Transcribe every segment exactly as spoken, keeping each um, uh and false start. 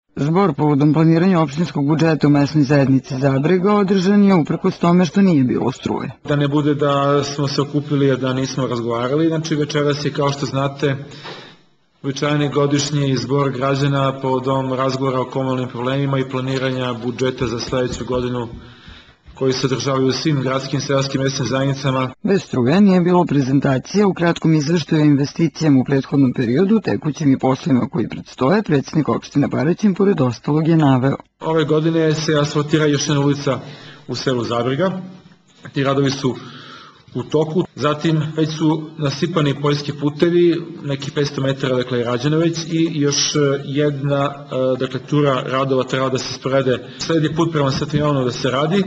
Zbor povodom planiranja opštinskog budžeta u mesnoj zajednici Zabrega održan je uprkos tome što nije bilo struje. Da ne bude da smo se okupili, a da nismo razgovarali, znači večeras je, kao što znate, uobičajeni godišnji zbor građana povodom razgovora o komunalnim problemima i planiranja budžeta za sledeću godinu koji se održavaju u svim gradskim, seoskim mesnim zajednicama. Bez struje nije bilo prezentacije. U kratkom izveštaju o investicijama u prethodnom periodu, tekućim i poslovima koji predstoje, predsednik opštine Paraćin pored ostalog je naveo. Ove godine se asfaltira još jedna ulica u selu Zabrega. Ti radovi su u toku. Zatim već su nasipani poljski putevi, neki petsto metara, dakle, je rađeno već, i još jedna, dakle, tura radova treba da se sporede. Sledi put prema Svetimionu da se radi.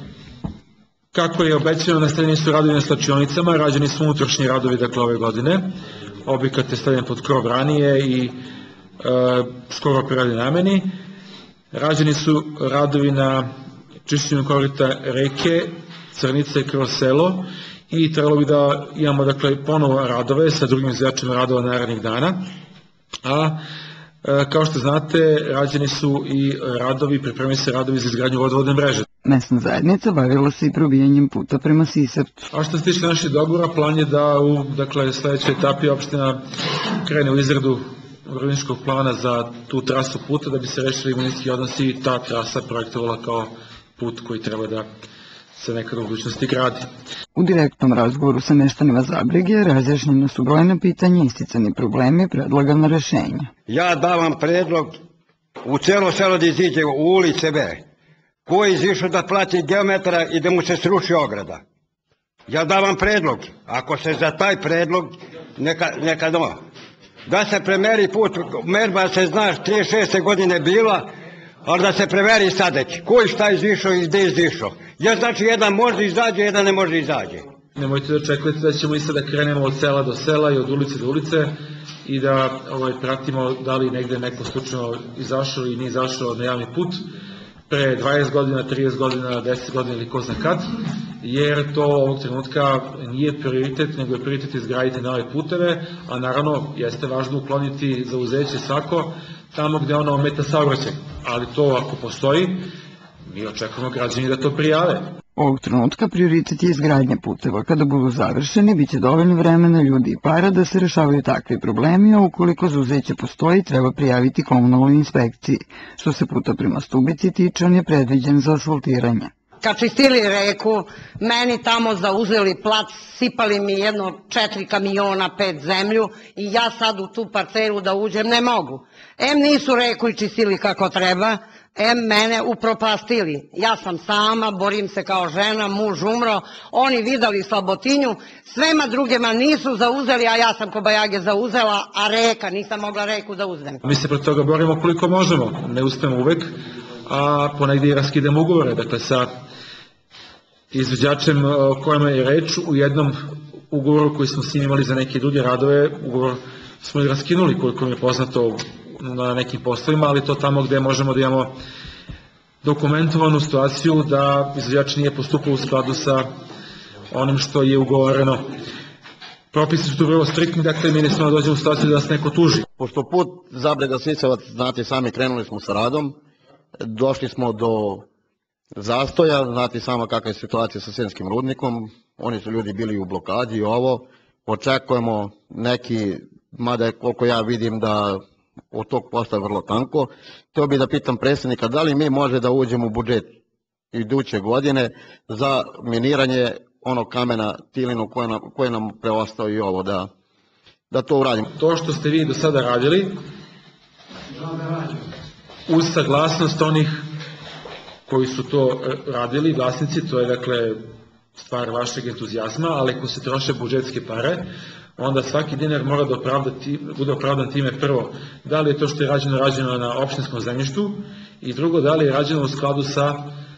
Kako je obećano, nastavljeni su radovi na slačionicama, rađeni su unutrašnji radovi, dakle, ove godine. Objekat je stavljen pod krov ranije i e, skoro preradi nameni. Rađeni su radovi na čišćenju korita reke Crnice kroz selo i trebalo bi da imamo, dakle, ponovo radove sa drugim izvođačima radova narednih dana. A e, kao što znate, rađeni su i radovi, pripremaju se radovi za izgradnju vodovodne mreže. Mesna zajednica bavila se i probijanjem puta prema Sisavcu. A što se tiče naših dogovora, plan je da u, dakle, sledećoj etapi opština krene u izradu urbanističkog plana za tu trasu puta da bi se rešili imovinski odnosi i ta trasa projektovala kao put koji treba da se nekada u budućnosti gradi. U direktnom razgovoru sa meštanima Zabrege razjašnjena su brojna pitanja, isticani problemi, predlagana rešenja. Ja davam predlog u celo selo da iziđe u ulice B. Ko je izišao da plati geometra i da mu se sruši ograda? Ja davam predlog. Ako se za taj predlog, neka, neka no. Da se premeri put, merba se zna, trideset šeste godine bila, ali da se preveri sadeć. Ko je šta izišao i gde izišao? Ja znači jedan može izađe, jedan ne može izađe. Nemojte da očekujete da ćemo i sada krenemo od sela do sela i od ulice do ulice i da ovaj, pratimo da li negde neko slučajno izašao i nije izašao na javni put pre dvadeset godina, trideset godina, deset godina ili ko zna kad, jer to ovog trenutka nije prioritet, nego je prioritet izgraditi nove puteve, a naravno jeste važno ukloniti zauzeće svako tamo gde ono ometa saobraćaj, ali to ako postoji, mi očekujemo građani da to prijave. Ovog trenutka prioritet je izgradnja puteva. Kada budu završeni, bit će dovoljno vremena, ljudi i para da se rešavaju takvi problemi, a ukoliko zauzeće postoji, treba prijaviti komunalnoj inspekciji. Što se puta prema Stubici tiče, on je predviđen za asfaltiranje. Kad čistili reku, meni tamo zauzeli plac, sipali mi jedno četiri kamiona, pet zemlju i ja sad u tu parcelu da uđem ne mogu. Em nisu reku i čistili kako treba, em mene upropastili. Ja sam sama, borim se kao žena, muž umro, oni videli slabotinju, svema drugima nisu zauzeli, a ja sam kobajage zauzela, a reka, nisam mogla reku da uzmem. Mi se protiv toga borimo koliko možemo, ne uspemo uvek, a ponegdje i raskidemo ugovore, dakle sa izvođačem o kojima je reč, u jednom ugovoru koji smo s njim imali za neke druge radove, ugovor smo i raskinuli koliko mi je poznato na nekim poslovima, ali to tamo gde možemo da imamo dokumentovanu situaciju da izvođač nije postupao u skladu sa onim što je ugovoreno. Propisi su tu vrlo striktni, dakle mi ne smo da dođemo u situaciju da nas neko tuži. Pošto put Zabrega-Sisavac, znate sami, krenuli smo sa radom, došli smo do zastoja, znate sama kakva je situacija sa Sremskim rudnikom, oni su ljudi bili u blokadi i ovo, očekujemo neki, mada je koliko ja vidim da od tog posta je vrlo tanko, htio bih da pitam predsjednika da li mi može da uđemo u budžet iduće godine za miniranje onog kamena Tilinu koje nam, koje nam preostao i ovo, da, da to uradimo. To što ste vi do sada radili, uz saglasnost onih koji su to radili, vlasnici, to je dakle stvar vašeg entuzijazma, ali ako se troše budžetske pare, onda svaki dinar mora da opravdati, bude opravdan time prvo, da li je to što je rađeno, rađeno na opštinskom zemljištu i drugo, da li je rađeno u skladu sa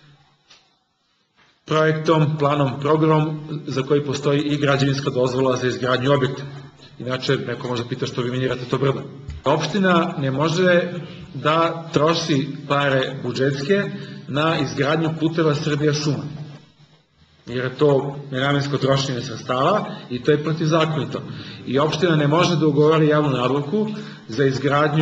projektom, planom, programom za koji postoji i građevinska dozvola za izgradnju objekta. Inače, neko možda pita što vi minirate to brdo. Opština ne može da troši pare budžetske na izgradnju puteva Srbija šuma, jer je to nenamensko trošenje sredstava i to je protivzakonito. I opština ne može da ugovori javnu nabavku za izgradnju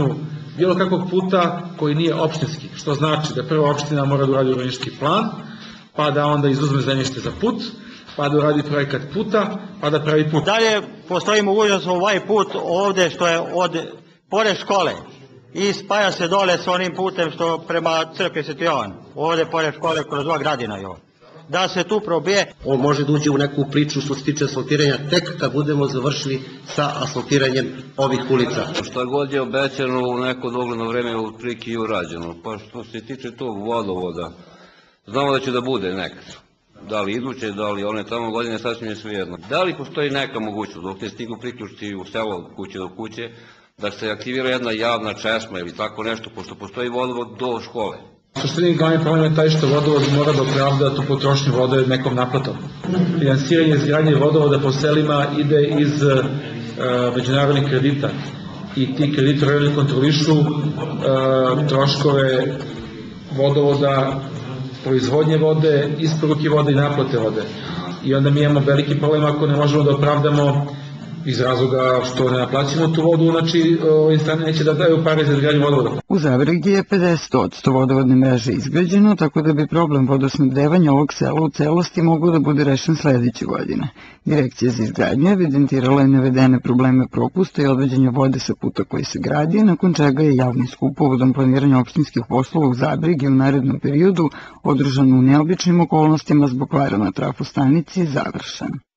bilo kakvog puta koji nije opštinski, što znači da prva opština mora da uradi urbanistički plan, pa da onda izuzme zemljište za put, pa da uradi projekat puta, pa da pravi put. Dalje postoji mogućnost ovaj put ovde što je od pored škole i spaja se dole s onim putem što prema crkvi Sveti Jovan, ovde pored škole kroz dva gradina je ovo. Da se tu probije. On može da uđe u neku priču što se tiče asfaltiranja tek kad budemo završili sa asfaltiranjem ovih ulica. Šta god je obećano u neko dogledno vreme u triki i urađeno. Pa što se tiče tog vodovoda, znamo da će da bude nekad. Da li iduće, da li one tamo godine, sasvim je svejedno. Da li postoji neka mogućnost, dok ne stigu priključci u selo kuće do kuće, da se aktivira jedna javna česma ili tako nešto, pošto postoji vodovod do škole? Suštini glavni problem je taj što vodovod mora da opravda tu potrošnju vode nekom naplatom. Finansiranje izgradnje vodovoda po selima ide iz uh, međunarodnih kredita i ti kreditori kontrolišu uh, troškove vodovoda, proizvodnje vode, isporuke vode i naplate vode. I onda mi imamo veliki problem ako ne možemo da opravdamo iz razloga što ne naplaćimo tu vodu, znači ove strane neće da daju pare za izgradnju vodovoda. U Zavrigi je pedeset posto vodovodne mreže izgrađeno, tako da bi problem vodosnabdevanja ovog sela u celosti mogao da bude rešen sledeće godine. Direkcija za izgradnju evidentirala je navedene probleme propusta i odvođenja vode sa puta koji se gradi, nakon čega je javni skup povodom planiranja opštinskih poslova u Zabrigi u narednom periodu održan u neobičnim okolnostima zbog kvara na trafostanici završen.